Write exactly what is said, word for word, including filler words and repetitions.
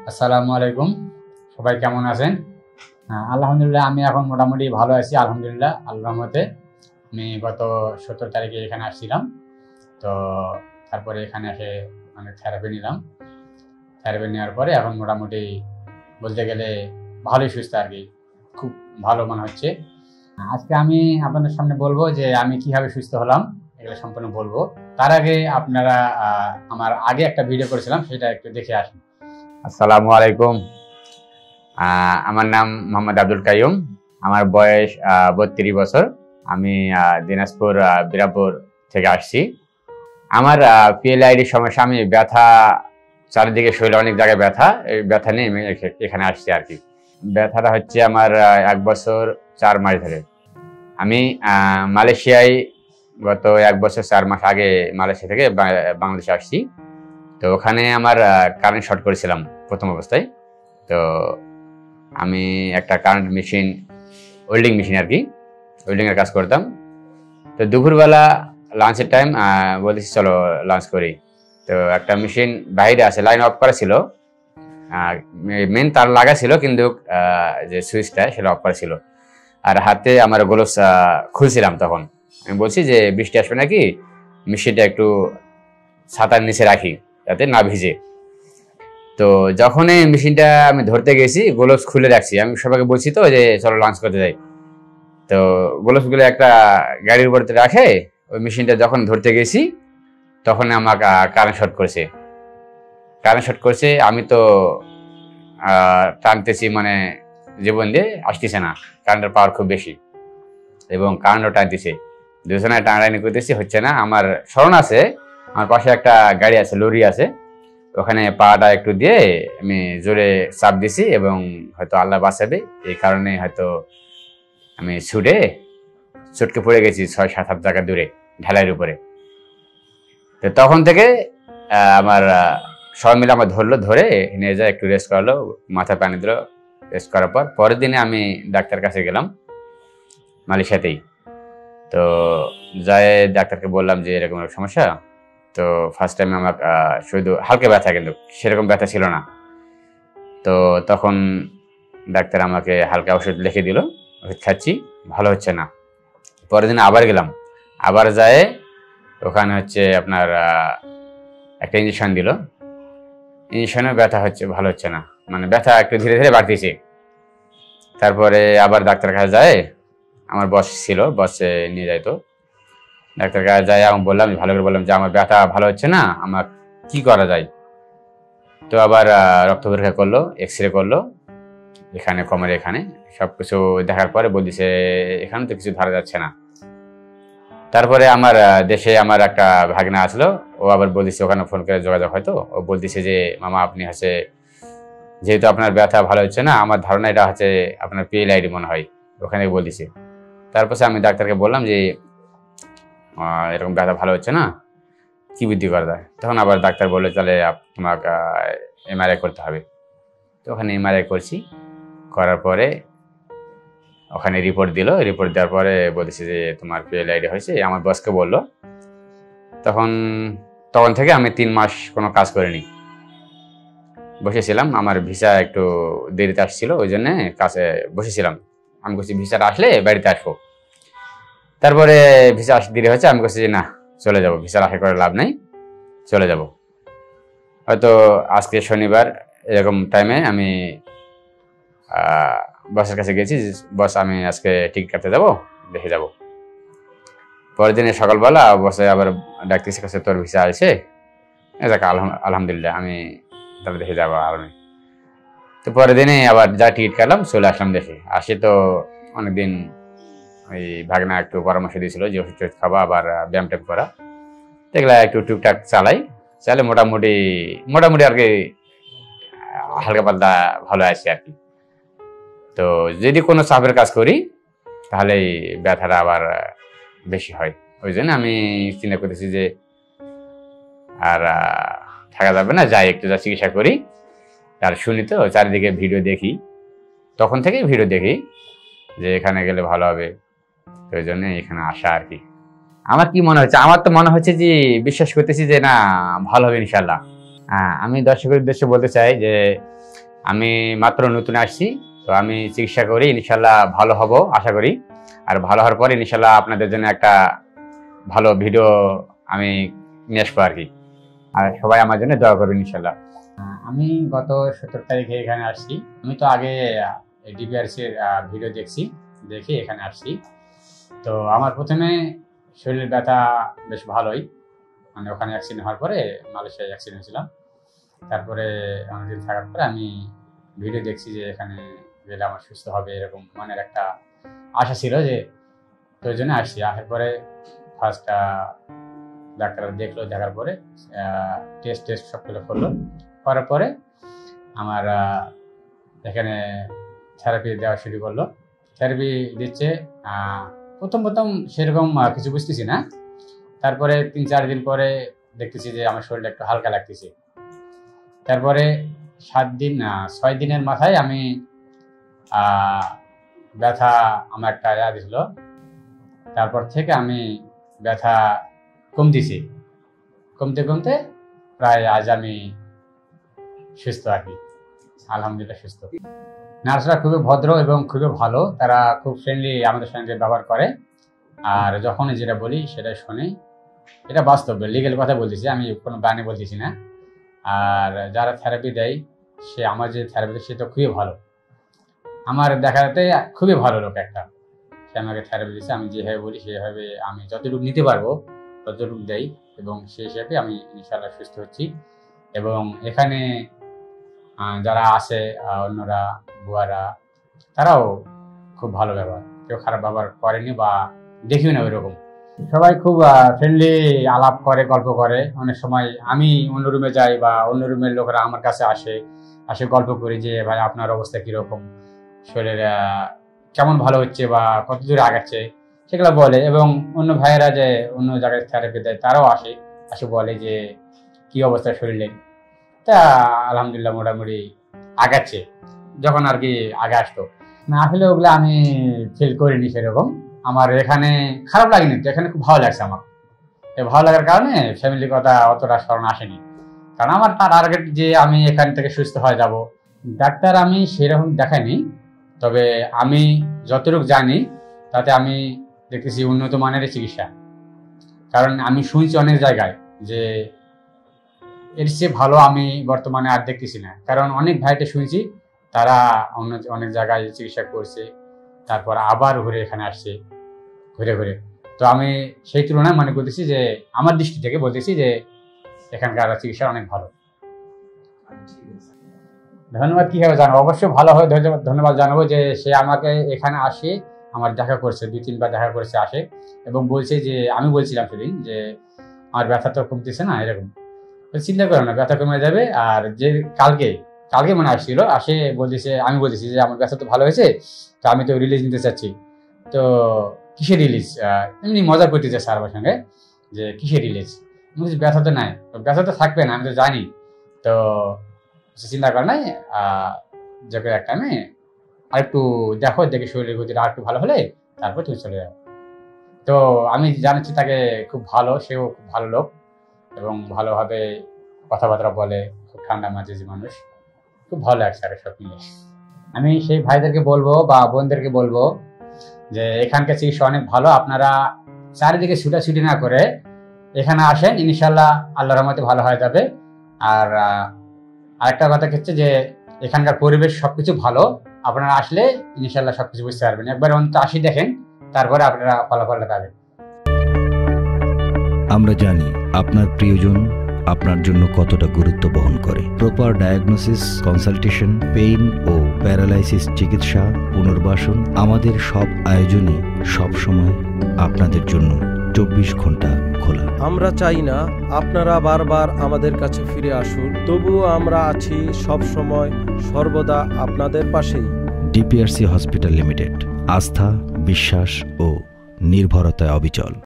আসসালামু আলাইকুম, সবাই কেমন আছেন? হ্যাঁ, আলহামদুলিল্লাহ আমি এখন মোটামুটি ভালো আছি আলহামদুলিল্লাহ আল্লাহর রহমতে। আমি গত সতেরো তারিখে এখানে আসছিলাম। তো তারপরে এখানে এসে অনেক থেরাপি নিলাম। থেরাপি নেওয়ার পরে এখন মোটামুটি বলতে গেলে ভালোই সুস্থ আর কি, খুব ভালো মনে হচ্ছে। আজকে আমি আপনাদের সামনে বলবো যে আমি কিভাবে সুস্থ হলাম, এগুলো সম্পূর্ণ বলবো। তার আগে আপনারা আহ, আমার আগে একটা ভিডিও করেছিলাম, সেটা একটু দেখে আসুন। আসসালামু আলাইকুম, আমার নাম মোহাম্মদ আব্দুল কাইয়ুম। আমার বয়স বত্রিশ বছর। আমি দিনাজপুর বিরাপুর থেকে আসছি। আমার পিএলআইডির সমস্যা, আমি ব্যথা চারিদিকে, শরীরে অনেক জায়গায় ব্যথা, এই ব্যথা নিয়ে আমি এখানে আসছি আর কি। ব্যথাটা হচ্ছে আমার এক বছর চার মাস ধরে। আমি মালয়েশিয়ায় গত এক বছর চার মাস আগে মালয়েশিয়া থেকে বাংলাদেশে আসছি। তো ওখানে আমার কারেন্ট শর্ট করেছিলাম প্রথম অবস্থায়। তো আমি একটা কারেন্ট মেশিন, ওয়েল্ডিং মেশিন আর কি, ওয়েল্ডিংয়ের কাজ করতাম। তো দুপুরবেলা লাঞ্চের টাইম বলেছি চলো লাঞ্চ করি। তো একটা মেশিন বাইরে আছে, লাইন অফ করা ছিল, মেন তার লাগা ছিল, কিন্তু যে সুইচটা সেটা অফ করা ছিল। আর হাতে আমার গ্লোভস খুলছিলাম। তখন আমি বলছি যে বৃষ্টি আসবে নাকি, মেশিনটা একটু ছাতার নিচে রাখি যাতে না ভিজে। তো যখন এই মেশিনটা আমি ধরতে গেছি, গ্লোভস খুলে রাখছি। আমি সবাইকে বলছি তো যে চলো লাঞ্চ করতে যাই। তো গ্লোভসগুলো একটা গাড়ির উপর রাখে ওই মেশিনটা যখন ধরতে গেছি, তখন আমাকে কারেন্ট শর্ট করেছে। কারেন্ট শর্ট করছে, আমি তো টানতেছি, মানে জীবন দিয়ে আসতেছে না, কারেন্টের পাওয়ার খুব বেশি এবং কারেন্টও টানতেছে। দুজনে টানাটানি করতেছি, হচ্ছে না। আমার স্মরণ আছে, আমার পাশে একটা গাড়ি আছে, লরি আছে, ওখানে পাটা একটু দিয়ে আমি জোরে চাপ দিছি এবং হয়তো আল্লাহ বাঁচাবে, এই কারণে হয়তো আমি ছুটে চটকে পড়ে গেছি ছয় সাত হাত জায়গা দূরে ঢালাইয়ের উপরে। তো তখন থেকে আমার সবাই মিলে আমার ধরলো, ধরে নিয়ে যায় একটু রেস্ট করালো, মাথায় পানি দিল। রেস্ট করার পর পরের দিনে আমি ডাক্তার কাছে গেলাম মালয়েশিয়াতেই। তো যায় ডাক্তারকে বললাম যে এরকম সমস্যা। তো ফার্স্ট টাইম আমার শুধু হালকা ব্যথা, কিন্তু সেরকম ব্যথা ছিল না। তো তখন ডাক্তার আমাকে হালকা ওষুধ লিখে দিল, ওষুধ খাচ্ছি, ভালো হচ্ছে না। পরের দিন আবার গেলাম, আবার যায় ওখানে হচ্ছে আপনার একটা ইঞ্জেকশন দিল। ইঞ্জেকশনেও ব্যথা হচ্ছে, ভালো হচ্ছে না, মানে ব্যথা একটু ধীরে ধীরে বাড়তেছে। তারপরে আবার ডাক্তার কাছে যায়, আমার বস ছিল, বসে নিয়ে যাইতো। ডাক্তার কাছে যাই, আমি বললাম, ভালো করে বললাম যে আমার ব্যথা ভালো হচ্ছে না, আমার কি করা যায়। তো আবার রক্ত পরীক্ষা করলো, এক্স রে করলো, এখানে কোমরে এখানে সবকিছু দেখার পরে বলতেছে এখানে তো কিছু ধরা যাচ্ছে না। তারপরে আমার দেশে আমার একটা ভাগনা আসলো, ও আবার বলতেছে, ওখানে ফোন করে যোগাযোগ হয়তো, ও বলতেছে যে মামা আপনি হচ্ছে, যেহেতু আপনার ব্যথা ভালো হচ্ছে না, আমার ধারণা এটা হচ্ছে আপনার পিএলআইডি মনে হয়, ওখানে বলতেছে। তারপর আমি ডাক্তারকে বললাম যে এরকম ব্যথা ভালো হচ্ছে না, কি বুদ্ধি করা যায়। তখন আবার ডাক্তার বললো তাহলে তোমাকে এমআরআই করতে হবে। তো ওখানে এমআরআই করছি, করার পরে ওখানে রিপোর্ট দিল। রিপোর্ট দেওয়ার পরে বলতেছে যে তোমার পিএলআইডি হয়েছে। আমার বসকে বললো। তখন তখন থেকে আমি তিন মাস কোনো কাজ করিনি, বসেছিলাম। আমার ভিসা একটু দেরিতে আসছিল, ওই জন্যে কাছে বসেছিলাম। আমি বলছি ভিসাটা আসলে বাড়িতে আসবো। তারপরে ভিসা আসতে দেরি হয়েছে, আমি বলছি যে না চলে যাব, ভিসার আশা করে লাভ নাই, চলে যাব। হয়তো আজকে শনিবার এরকম টাইমে আমি বসের কাছে গেছি, বস আমি আজকে টিকিট কাটতে যাবো, দেখে যাব। পরের দিনে সকালবেলা বসে আবার ডাক্তারের কাছে তোর ভিসা আসে, আলহামদুলিল্লাহ আমি তাহলে দেখে যাবো আরামে। তো পরের দিনে আবার যা টিকিট কাটলাম, চলে আসলাম দেখে। আসে তো অনেকদিন ওই ভাগনা একটু পরামর্শ দিয়েছিল যে ওষুধ টষুধ খাবা, আবার ব্যায়াম ট্যাম করা, দেখলা একটু টুকটাক চালাই, চালে মোটামুটি মোটামুটি আর কি হালকা পাতলা ভালো আছে আর কি। তো যদি কোনো চাপের কাজ করি তাহলে ব্যথাটা আবার বেশি হয়, ওই জন্য আমি চিন্তা করতেছি যে আর থাকা যাবে না, যাই একটু যা চিকিৎসা করি। আর শুনি তো চারিদিকে ভিডিও দেখি, তখন থেকেই ভিডিও দেখি যে এখানে গেলে ভালো হবে, ওই জন্য এখানে আসা আর কি। আমার কি মনে হচ্ছে, আমার তো মনে হচ্ছে যে বিশ্বাস করতেছি যে না ভালো হবে ইনশাল্লাহ। হ্যাঁ, আমি দর্শকের উদ্দেশ্যে বলতে চাই যে আমি মাত্র নতুন আসছি, তো আমি চিকিৎসা করি, ইনশাল্লাহ ভালো হব আশা করি। আর ভালো হওয়ার পরে ইনশাল্লাহ আপনাদের জন্য একটা ভালো ভিডিও আমি নিয়ে আসবো আর কি। আর সবাই আমার জন্য দোয়া করবেন ইনশাল্লাহ। আমি গত সতেরো তারিখে এখানে আসছি। আমি তো আগে ডিপিআরসি এর ভিডিও দেখছি, দেখে এখানে আসছি। তো আমার প্রথমে শরীরের ব্যথা বেশ ভালোই, মানে ওখানে অ্যাক্সিডেন্ট হওয়ার পরে মালয়েশিয়ায় অ্যাক্সিডেন্ট হয়েছিলাম। তারপরে অনেকদিন থাকার পরে আমি ভিডিও দেখছি যে এখানে গেলে আমার সুস্থ হবে, এরকম মনের একটা আশা ছিল, যে তো ওই জন্য আসছি। আসার পরে ফার্স্ট ডাক্তার দেখলো, দেখার পরে টেস্ট টেস্ট সবগুলো করলো, করার পরে আমার এখানে থেরাপি দেওয়া শুরু করলো। থেরাপি দিচ্ছে, প্রথম প্রথম সেরকম কিছু বুঝতেছি না। তারপরে তিন চার দিন পরে দেখতেছি যে আমার শরীরটা একটু হালকা লাগতেছে। তারপরে সাত দিন ছয় দিনের মাথায় আমি ব্যথা আমার একটা ইয়া দিছিল, তারপর থেকে আমি ব্যথা কমতেছি, কমতে কমতে প্রায় আজ আমি সুস্থ আর কি, আলহামদুলিল্লাহ সুস্থ। নার্সরা খুবই ভদ্র এবং খুবই ভালো, তারা খুব ফ্রেন্ডলি আমাদের সঙ্গে ব্যবহার করে। আর যখনই যেটা বলি সেটা শোনে, এটা বাস্তব লিগেল কথা বলতেছি, আমি কোনো গানে বলতেছি না। আর যারা থেরাপি দেয়, সে আমার যে থেরাপি দেয় সে তো খুবই ভালো, আমার দেখাতে খুবই ভালো লোক একটা। সে আমাকে থেরাপি দিচ্ছে, আমি যেভাবে বলি সেভাবে আমি যতটুকু নিতে পারবো ততটুকু দেই, এবং সেই হিসাবে আমি ইনশাআল্লাহ সুস্থ হচ্ছি। এবং এখানে যারা আছে অন্যরা বুয়ারা, তারাও খুব ভালো ব্যবহার, কেউ খারাপ ব্যবহার করেনি বা দেখিও না ওইরকম। সবাই খুব ফ্রেন্ডলি আলাপ করে, গল্প করে। অনেক সময় আমি অন্য রুমে যাই বা অন্য রুমের লোকেরা আমার কাছে আসে, আসে গল্প করি যে ভাই আপনার অবস্থা কীরকম, শরীরের কেমন ভালো হচ্ছে বা কত দূরে আগাচ্ছে, সেগুলো বলে। এবং অন্য ভাইয়েরা যে অন্য জায়গায় থেরাপি দেয়, তারাও আসে, আসে বলে যে কী অবস্থা শরীরের। তা আলহামদুলিল্লাহ মোটামুটি আগাচ্ছে, যখন আর কি আগে আসতো না। আসলে ওগুলো আমি ফিল করিনি সেরকম, আমার এখানে খারাপ লাগেনি, এখানে খুব ভালো লাগছে আমার। এই ভালো লাগার কারণে ফ্যামিলির কথা অতটা স্মরণ আসেনি, কারণ আমার টার্গেট যে আমি এখান থেকে সুস্থ হয়ে যাব। ডাক্তার আমি সেরকম দেখাইনি, তবে আমি যতটুকু জানি তাতে আমি দেখতেছি উন্নত মানের চিকিৎসা। কারণ আমি শুনছি অনেক জায়গায় যে এর চেয়ে ভালো আমি বর্তমানে আর দেখতেছি না। কারণ অনেক ভাইটা শুনছি তারা অন্য অনেক জায়গায় চিকিৎসা করছে, তারপর আবার ঘুরে এখানে আসছে ঘুরে ঘুরে। তো আমি সেই তুলনায় মনে করতেছি যে আমার দৃষ্টি থেকে বলতেছি যে এখানকার চিকিৎসা অনেক ভালো। ধন্যবাদ কীভাবে জানাবো, অবশ্যই ভালো হয় ধন্যবাদ জানাবো যে সে আমাকে এখানে আসে, আমার দেখা করছে, দুই তিনবার দেখা করছে, আসে এবং বলছে যে আমি বলছিলাম সেদিন যে আমার ব্যথা তো কমতেছে না, এরকম চিন্তা করো না, ব্যথা কমে যাবে। আর যে কালকে কালকে মনে আসছিল, আসে বলতেছে, আমি বলতেছি যে আমার ব্যথা তো ভালো হয়েছে, তো আমি তো রিলিজ নিতে চাচ্ছি। তো কিসের রিলিজ? এমনি মজা করতে চাই স্যার আমার সঙ্গে যে কিসের রিলিজ? বলছি ব্যথা তো নাই, ব্যথা তো থাকবে না, আমি তো জানি। তো চিন্তা করে নাই, যে একটা টাইমে আর একটু দেখো, দেখে শরীরের গতিটা আর একটু ভালো হলে তারপর তুমি চলে যাও। তো আমি জানাচ্ছি তাকে খুব ভালো, সেও খুব ভালো লোক এবং ভালোভাবে কথাবার্তা বলে, খুব ঠান্ডা মাঝাজি মানুষ, খুব ভালো লাগছে আর সব মিলে। আমি সেই ভাইদেরকে বলবো বা বোনদেরকে বলবো যে এখানকার চিকিৎসা অনেক ভালো, আপনারা চারিদিকে ছুটাছুটি না করে এখানে আসেন, ইনশাল্লাহ আল্লাহর রহমতে ভালো হয়ে যাবে। আর আরেকটা কথা হচ্ছে যে এখানকার পরিবেশ সবকিছু ভালো, আপনারা আসলে ইনশাল্লাহ সবকিছু বুঝতে পারবেন। একবার অন্তত আসি দেখেন, তারপরে আপনারা ফলাফলটা পাবেন। আমরা জানি আপনার প্রিয়জন আপনার জন্য কতটা গুরুত্ব বহন করে। প্রপার ডায়াগনোসিস, কনসালটেশন, পেইন ও প্যারালাইসিস চিকিৎসা, পুনর্বাসন, আমাদের সব আয়োজনই সবসময় আপনাদের জন্য চব্বিশ ঘন্টা খোলা। আমরা চাই না আপনারা বারবার আমাদের কাছে ফিরে আসুন, তবুও আমরা আছি সব সময় সর্বদা আপনাদের পাশেই। ডিপিআরসি হসপিটাল লিমিটেড, আস্থা, বিশ্বাস ও নির্ভরতায় অবিচল।